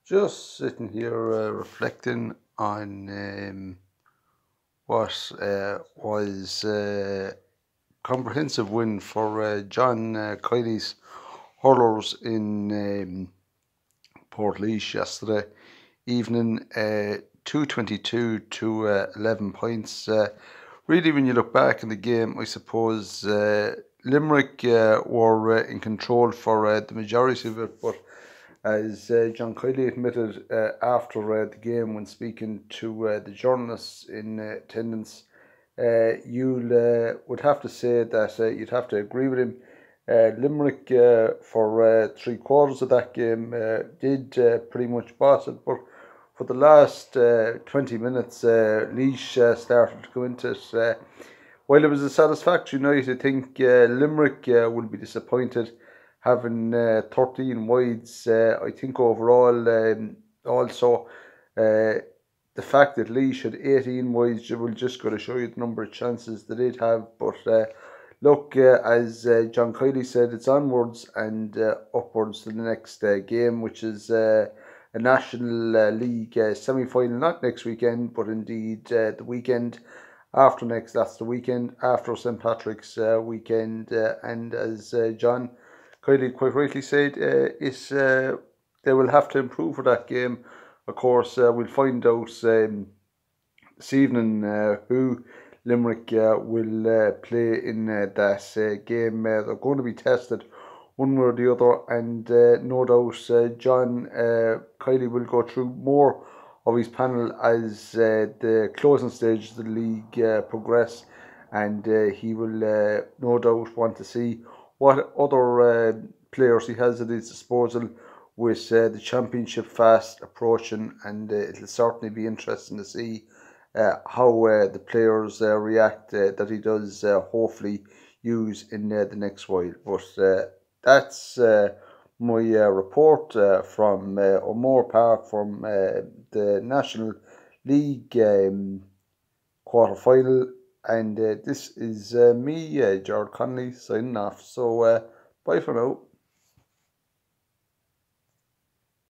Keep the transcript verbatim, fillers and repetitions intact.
Just sitting here uh, reflecting on um, what uh, was a comprehensive win for uh, John uh, Kiley's hurlers in um, Port yesterday evening, uh, two twenty-two to uh, eleven points. Uh, really, when you look back in the game, I suppose uh, Limerick uh, were uh, in control for uh, the majority of it, but as uh, John Kiley admitted uh, after uh, the game when speaking to uh, the journalists in uh, attendance, uh, you uh, would have to say that uh, you'd have to agree with him. Uh, Limerick, uh, for uh, three quarters of that game, uh, did uh, pretty much boss it, but for the last uh, twenty minutes, uh, Laois uh, started to go into it. Uh, while it was a satisfactory night, I think uh, Limerick uh, will be disappointed having uh, thirteen wides. Uh, I think overall, um, also, uh, the fact that Laois had eighteen wides will just go to show you the number of chances that they'd have. But uh, look, uh, as uh, John Kiley said, it's onwards and uh, upwards to the next uh, game, which is uh, a National uh, League uh, semi-final, not next weekend, but indeed uh, the weekend after next. That's the weekend after Saint Patrick's uh, weekend. Uh, and as uh, John Kiley quite rightly said, uh, is uh, they will have to improve for that game. Of course, uh, we'll find out um, this evening uh, who Limerick uh, will uh, play in uh, that uh, game. Uh, they're going to be tested one way or the other, and uh, no doubt uh, John uh, Kiley will go through more of his panel as uh, the closing stage of the league uh, progress, and uh, he will uh, no doubt want to see what other uh, players he has at his disposal with uh, the championship fast approaching, and uh, it'll certainly be interesting to see uh, how uh, the players uh, react uh, that he does uh, hopefully use in uh, the next while. But uh, that's uh, my uh, report uh, from uh, O'Moore Park from uh, the National League um, quarter final, and uh, this is uh, me, uh, Gerard Connolly, signing off. So uh, bye for now.